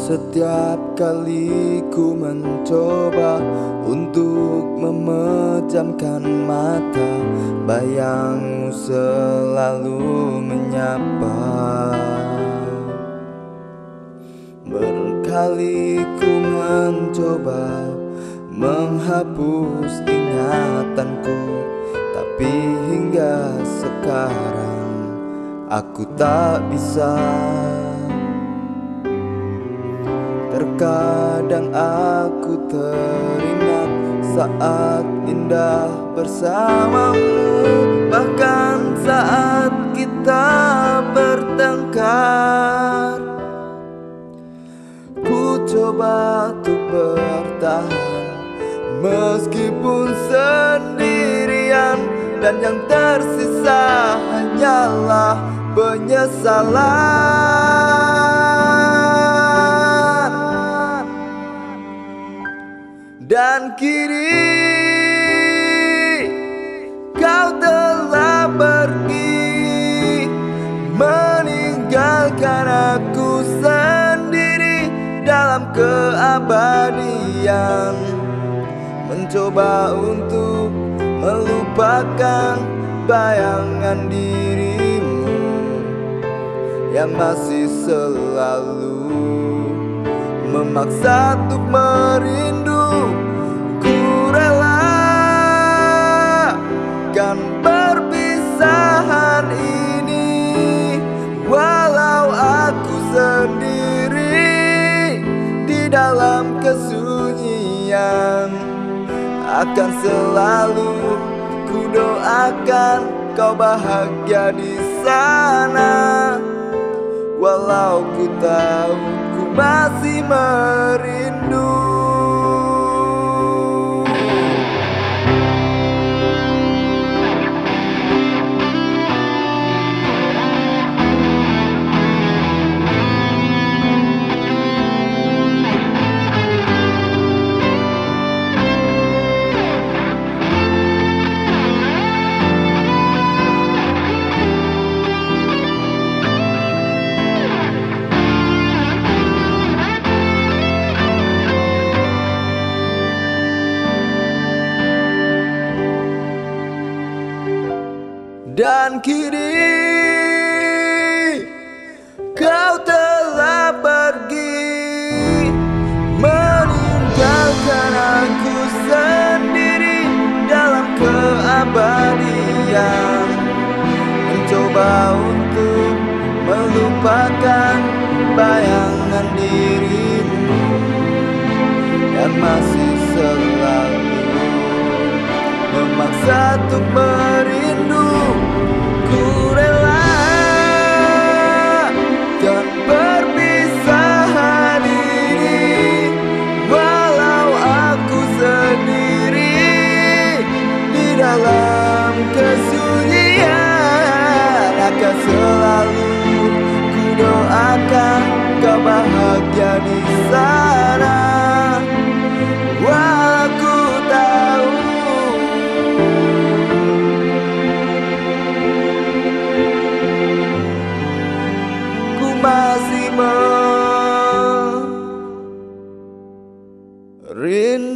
Setiap kali ku mencoba untuk memejamkan mata, bayangmu selalu menyapa. Berkali ku mencoba menghapus ingatanku, tapi hingga sekarang aku tak bisa. Terkadang aku teringat saat indah bersamamu, bahkan saat kita bertengkar. Ku coba untuk bertahan meskipun sendirian, dan yang tersisa hanyalah penyesalan. Dan kini kau telah pergi, meninggalkan aku sendiri dalam keabadian. Mencoba untuk melupakan bayangan dirimu yang masih selalu memaksa untuk merindu. Ku relakan perpisahan ini, walau aku sendiri di dalam kesunyian. Akan selalu ku doakan kau bahagia di sana, walau ku tahu ku masih merindu. Dan kini kau telah pergi, meninggalkan aku sendiri dalam keabadian. Mencoba untuk melupakan bayangan dirimu yang masih selalu memaksa untuk merindu. Ku relakan perpisahan ini, walau aku sendiri di dalam kesunyian. Akan selalu ku doakan kau bahagia di sana, walau ku tahu masih merindu.